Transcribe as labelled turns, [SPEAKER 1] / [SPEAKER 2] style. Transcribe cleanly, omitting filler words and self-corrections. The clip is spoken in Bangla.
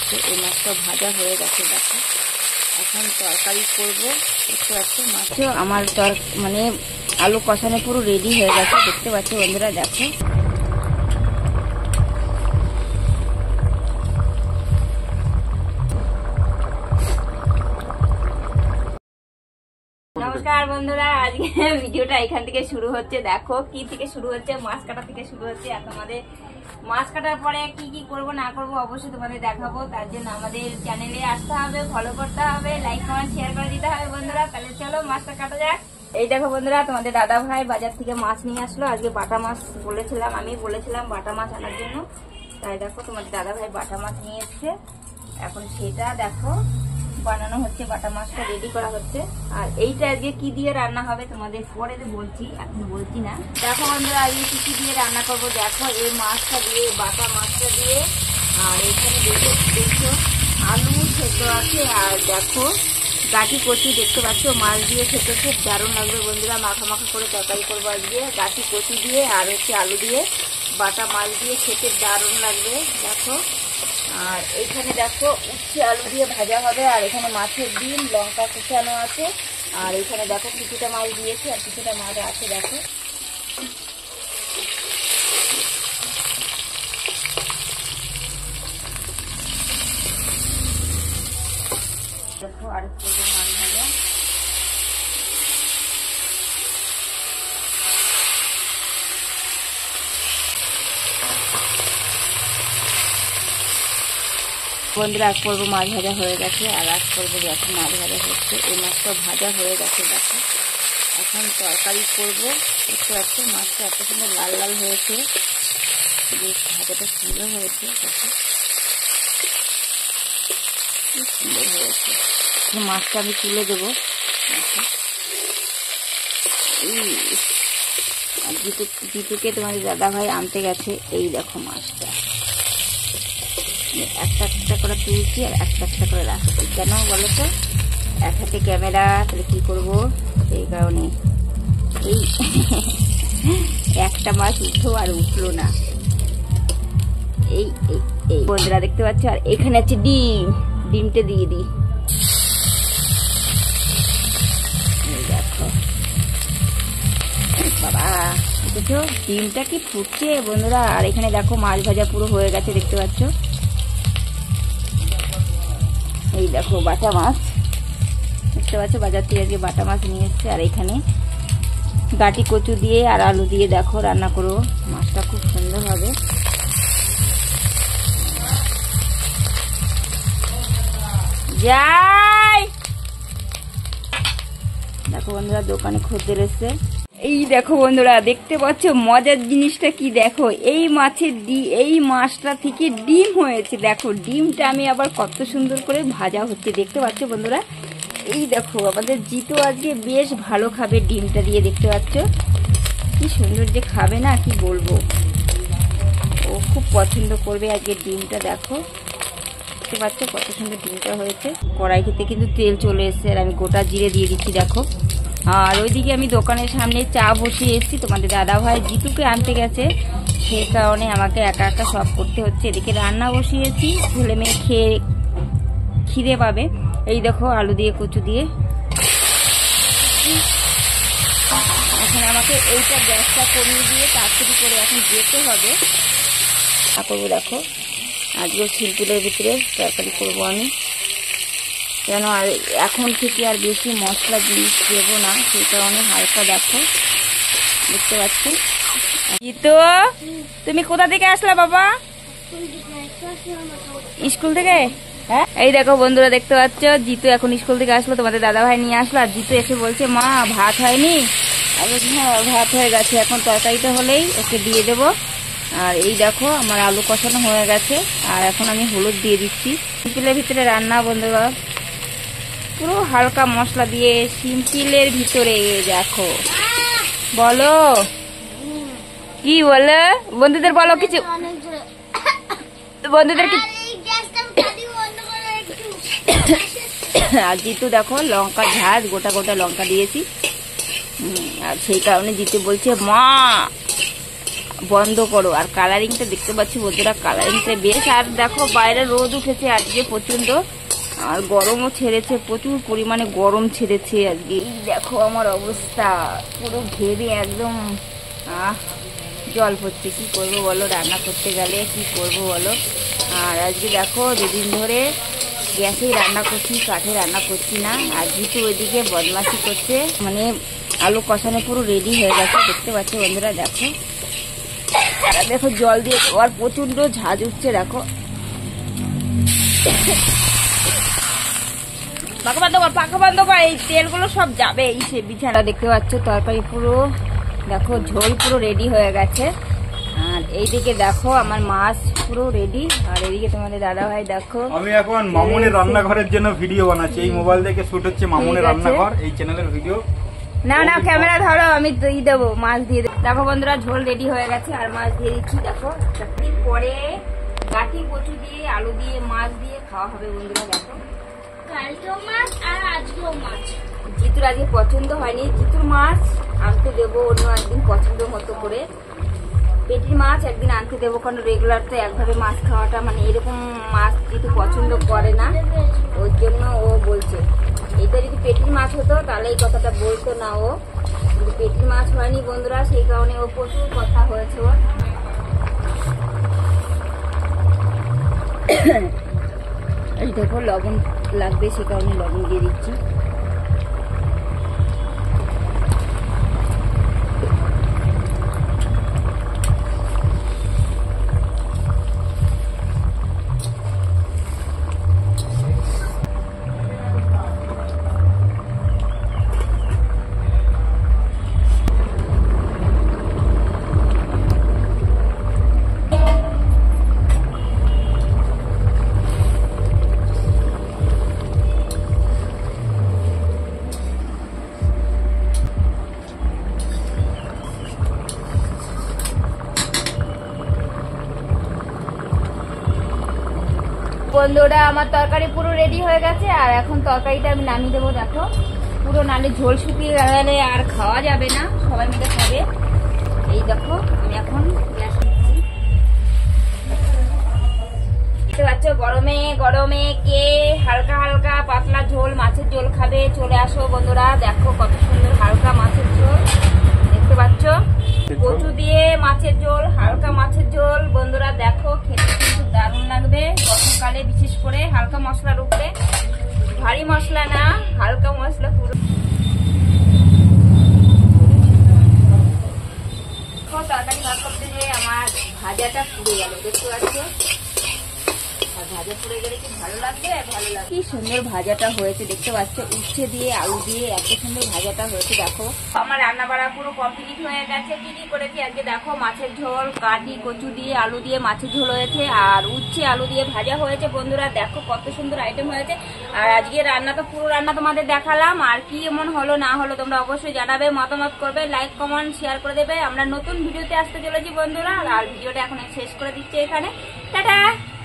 [SPEAKER 1] হচ্ছে। এই মাছটা ভাজা হয়ে গেছে দেখো। এখন তরকারি করবো। দেখতে পাচ্ছ মাছ আমার মানে আলু কষানো পুরো রেডি হয়ে গেছে দেখতে পাচ্ছ বন্ধুরা। দেখো নমস্কার বন্ধুরা, আজকে ভিডিওটা এখান থেকে শুরু হচ্ছে। দেখো কি থেকে শুরু হচ্ছে, মাছ কাটা থেকে শুরু হচ্ছে। আর তোমাদের মাছ কাটার পরে কি কি করব না করব অবশ্যই তোমাদের দেখাবো। তার জন্য আমাদের চ্যানেলে আসতে হবে, ফলো করতে হবে, লাইক কমেন্ট শেয়ার করে দিতে হবে বন্ধুরা। তাহলে চলো মাছটা কাটা যাক। এই দেখো বন্ধুরা, তোমাদের দাদা ভাই বাজার থেকে মাছ নিয়ে আসলো। আজকে বাটা মাছ আমি বলেছিলাম বাটা মাছ আনার জন্য। তাই দেখো তোমাদের দাদা ভাই বাটা মাছ নিয়ে এসছে। এখন সেটা দেখো বানানো হচ্ছে, বাটা মাছটা রেডি করা হচ্ছে। আর এইটা আজকে কি দিয়ে রান্না হবে তোমাদের পরে বলছি, এখন বলছি না। দেখো বন্ধুরা আজকে কি দিয়ে রান্না করবো দেখো। এই মাছটা দিয়ে, বাটা মাছটা দিয়ে, আর এখানে দেখো আলু সেদ্ধ আছে। আর দেখো গাঠি কচি দেখতে পাচ্ছ, মাছ দিয়ে খেতে খুব দারুণ লাগবে বন্ধুরা। মাখা মাখা করে তরকারি করবো আজকে গাঠি কচি দিয়ে, আর হচ্ছে আলু দিয়ে, বাটা মাছ দিয়ে খেতে দারুণ লাগবে দেখো। আর এইখানে দেখো উচ্ছে আলু দিয়ে ভাজা হবে। আর এখানে মাছের ডিম, লঙ্কা কুচানো আছে। আর এখানে দেখো কিছুটা মাছ দিয়েছি আর কিছুটা মাছ আছে দেখো। দেখো আর একটু মাছ ভাজা। বন্ধুরা এক পর্ব মাছ ভাজা হয়ে গেছে, আর এক পর্ব দেখো মাছ ভাজা হচ্ছে। এই মাছটা ভাজা হয়ে গেছে দেখো। এখন তরকারি করবো। দেখতে পাচ্ছ মাছটা এত সুন্দর লাল লাল হয়েছে, বেশ ভাজাটা সুন্দর হয়েছে দেখো, কি সুন্দর হয়েছে। মাছটা আমি তুলে দেবো দেখো। আর জিতুকে তোমাদের দাদা ভাই আনতে গেছে। এই দেখো মাছটা একটা একটা করে তুলছি আর একটা একটা করে রাখছি। কেন বলো তো, এক হাতে ক্যামেরা, তাহলে কি করবো সেই কারণে। এই একটা মাছ উঠলো আর উঠলো না। এই এই বন্ধুরা দেখতে পাচ্ছ। আর এখানে আছে ডিম, ডিমটা দিয়ে দিই। দেখো বাবা দেখো ডিমটা কি ফুটছে বন্ধুরা। আর এখানে দেখো মাছ ভাজা পুরো হয়ে গেছে দেখতে পাচ্ছ। এই দেখো বাটা মাছ দেখতে পাচ্ছ, বাজার থেকে আজকে বাটা মাছ নিয়ে এসছে। আর এখানে গাটি কচু দিয়ে আর আলু দিয়ে দেখো রান্না করবো। মাছটা খুব সুন্দর হবে। যাই দেখো বন্ধুরা, দোকানে খদ্দের এসছে। এই দেখো বন্ধুরা দেখতে পাচ্ছ মজার জিনিসটা কি দেখো। এই মাছের এই মাছটা থেকে ডিম হয়েছে দেখো। ডিমটা আমি আবার কত সুন্দর করে ভাজা হচ্ছে দেখতে পাচ্ছ বন্ধুরা। এই দেখো আমাদের জিতু আজকে বেশ ভালো খাবে ডিমটা দিয়ে, দেখতে পাচ্ছ কি সুন্দর যে খাবে না কি বলবো। ও খুব পছন্দ করবে আজকে ডিমটা দেখো। দেখতে পাচ্ছ কত সুন্দর ডিমটা হয়েছে। কড়াই খেতে কিন্তু তেল চলে এসছে, আর আমি গোটা জিরে দিয়ে দিচ্ছি দেখো। আর ওইদিকে আমি দোকানের সামনে চা বসিয়ে এসেছি। তোমাদের দাদা ভাই জিতুকে আনতে গেছে, সেই কারণে আমাকে একা একা সব করতে হচ্ছে। এদিকে রান্না বসিয়েছি, ছেলে মেয়ে খেয়ে খিদে পাবে। এই দেখো আলু দিয়ে কচু দিয়ে। এখন আমাকে এইটা গ্যাসটা কমিয়ে দিয়ে তাড়াতাড়ি করে এখন যেতে হবে। করবো দেখো আজকে শিলপুরের ভিতরে তরকারি করবো আমি। কেন আর এখন থেকে আর বেশি মশলা জিনিস দেবো না, সেই কারণে হালকা দেখো দেখতে পাচ্ছি। জিতু তুমি কোথা থেকে আসলা বাবা? স্কুল থেকে। হ্যাঁ এই দেখো বন্ধুরা দেখতে পাচ্ছ জিতু এখন স্কুল থেকে আসলো, তোমাদের দাদা ভাই নিয়ে আসলো। আর জিতু এসে বলছে মা ভাত হয়নি। আমি হ্যাঁ ভাত হয়ে গেছে, এখন তরকারিটা হলেই ওকে দিয়ে দেবো। আর এই দেখো আমার আলু কষানো হয়ে গেছে। আর এখন আমি হলুদ দিয়ে দিচ্ছি। সিম্পলের ভিতরে রান্না বন্ধুরা, পুরো হালকা মশলা দিয়ে সিম্পলের ভিতরে। দেখো বলো কি বলো বন্ধুদের, বলো কিছু বন্ধুদের। আর জিতু দেখো লঙ্কা ঝাঁজ গোটা গোটা লঙ্কা দিয়েছি। আর সেই কারণে জিতু বলছে মা বন্ধ করো। আর কালারিংটা দেখতে পাচ্ছি বন্ধুরা, কালারিংটা বেশ। আর দেখো বাইরে রোদ উঠেছে আজকে প্রচন্ড, আর গরমও ছেড়েছে, প্রচুর পরিমাণে গরম ছেড়েছে আজকে। এই দেখো আমার অবস্থা, পুরো ঘেমে একদম জল পড়ছে। কি করবো বলো, রান্না করতে গেলে কি করবো বলো। আর আজকে দেখো দুদিন ধরে গ্যাসেই রান্না করছি, কাঠে রান্না করছি না। আর যেহেতু ওইদিকে বদমাশি করছে, মানে আলু কষানো পুরো রেডি হয়ে গেছে দেখতে পাচ্ছ বন্ধুরা। দেখো আর দেখো জল দিয়ে, আর প্রচন্ড ঝাঁজ উঠছে। দেখো পাখা বন্ধ কর, পাখা বন্ধ কর, এই তেলগুলো সব যাবে এই সে বিছানা। দেখতে পাচ্ছ তরকারি পুরো দেখো ঝোল পুরো রেডি হয়ে গেছে। আর এইদিকে দেখো আমার মাছ পুরো রেডি। আর এদিকে তোমাদের দাদা ভাই দেখো,
[SPEAKER 2] আমি এখন মামুনের রান্নাঘরের জন্য ভিডিও বানাচ্ছি। এই মোবাইল থেকে শুট হচ্ছে মামুনের রান্নাঘর, এই চ্যানেলের ভিডিও।
[SPEAKER 1] না না ক্যামেরা ধরো, আমি দই দেবো, মাছ দিয়ে দেবো। দেখো বন্ধুরা ঝোল রেডি হয়ে গেছে, আর মাছ দিয়ে দিচ্ছি। দেখো একদিন পরে গাঠি কচু দিয়ে আলু দিয়ে মাছ দিয়ে খাওয়া হবে বন্ধুরা। দেখো
[SPEAKER 3] কালকেও মাছ আর আজকেও মাছ।
[SPEAKER 1] জিতুর আজকে পছন্দ হয়নি, জিতুর মাছ আনতে দেবো অন্য একদিন পছন্দ মতো করে। পেটির মাছ একদিন আনতে দেবো, কারণ রেগুলার তো একভাবে মাছ খাওয়াটা, মানে এরকম মাছ জিতু পছন্দ করে না, ওর জন্য ও বলছে। এটা যদি পেটির মাছ হতো তাহলে এই কথাটা বলতো না ও, কিন্তু পেটির মাছ হয়নি বন্ধুরা, সেই কারণে ও প্রচুর কথা হয়েছে ওর। এই দেখো লবণ লাগবে, সে কারণে লবণ দিয়ে দিচ্ছি। বন্ধুরা আমার তরকারি পুরো রেডি হয়ে গেছে, আর এখন তরকারিটা আমি নামিয়ে দেবো। দেখো পুরো, নালে ঝোল শুকিয়ে গেলে আর খাওয়া যাবে না, সবাই মিলে খাবে। এই দেখো আমি এখন গ্যাস দিচ্ছি। দেখতে পাচ্ছ গরমে গরমে কে হালকা হালকা পাতলা ঝোল, মাছের ঝোল খাবে চলে আসো বন্ধুরা। দেখো কত সুন্দর হালকা মাছের ঝোল, দেখতে পাচ্ছ কচু দিয়ে মাছের ঝোল, হালকা মাছের ঝোল বন্ধুরা। দেখো খেতে কিন্তু দারুণ লাগবে গরমকালে, বিশেষ করে হালকা মশলার উপরে, ভারী মশলা না, হালকা মশলা পুরো। তরকারি ভাগ করতে গিয়ে আমার ভাজাটা পুড়ে গেল, দেখতে পাচ্ছ। ভাজা পুড়ে গেলে কি ভালো লাগবে, ভালো লাগবে। কি সুন্দর ভাজাটা হয়েছে দেখতে পাচ্ছ, উচ্ছে দিয়ে আলু দিয়ে এত সুন্দর ভাজাটা হয়েছে। দেখো আমার রান্না বাড়া পুরো কমপ্লিট হয়ে গেছে। কি কি করেছি আজকে দেখো, মাছের ঝোল, কাটি কচু দিয়ে আলু দিয়ে মাছের ঝোল হয়েছে, আর উচ্ছে আলু দিয়ে ভাজা হয়েছে বন্ধুরা। দেখো কত সুন্দর আইটেম হয়েছে। আর আজকে রান্না তো পুরো রান্না তোমাদের দেখালাম, আর কি এমন হলো না হলো তোমরা অবশ্যই জানাবে, মতামত করবে, লাইক কমেন্ট শেয়ার করে দেবে। আমরা নতুন ভিডিওতে আসতে চলেছি বন্ধুরা, আর ভিডিওটা এখন শেষ করে দিচ্ছি এখানে। টাটা।